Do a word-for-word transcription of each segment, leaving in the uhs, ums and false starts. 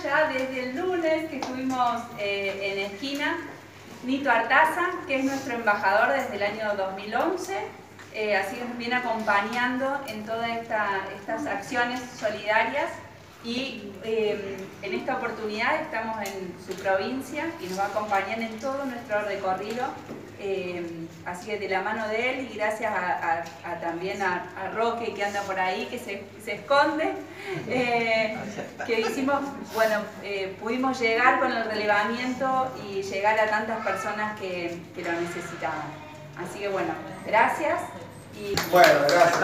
ya desde el lunes que estuvimos eh, en Esquina, Nito Artaza, que es nuestro embajador desde el año dos mil once, eh, así que nos viene acompañando en todas esta, estas acciones solidarias y eh, en esta oportunidad estamos en su provincia y nos va a acompañar en todo nuestro recorrido. Eh, así que de la mano de él y gracias a, a, a también a, a Roque que anda por ahí, que se, se esconde, eh, que hicimos, bueno, eh, pudimos llegar con el relevamiento y llegar a tantas personas que, que lo necesitaban. Así que bueno, gracias. Y... Bueno, gracias.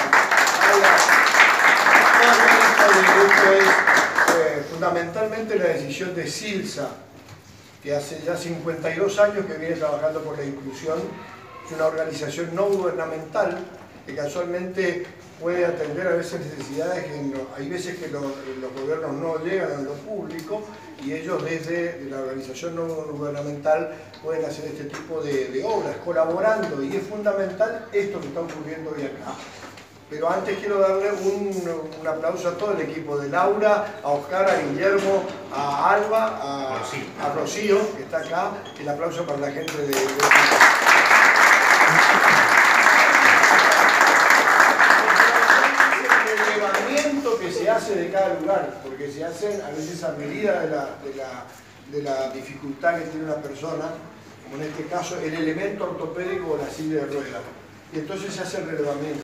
Esto es eh, fundamentalmente la decisión de Silsa, que hace ya cincuenta y dos años que viene trabajando por la inclusión. Es una organización no gubernamental que casualmente puede atender a veces necesidades que no, hay veces que lo, los gobiernos no llegan a lo público y ellos desde la organización no gubernamental pueden hacer este tipo de, de obras, colaborando, y es fundamental esto que está ocurriendo hoy acá. Pero antes quiero darle un, un aplauso a todo el equipo de Laura, a Oscar, a Guillermo, a Alba, a, a Rocío, que está acá. El aplauso para la gente de... de... El relevamiento que se hace de cada lugar, porque se hacen a veces a medida de la, de la, de la dificultad que tiene una persona, como en este caso el elemento ortopédico o la silla de ruedas. Y entonces se hace el relevamiento.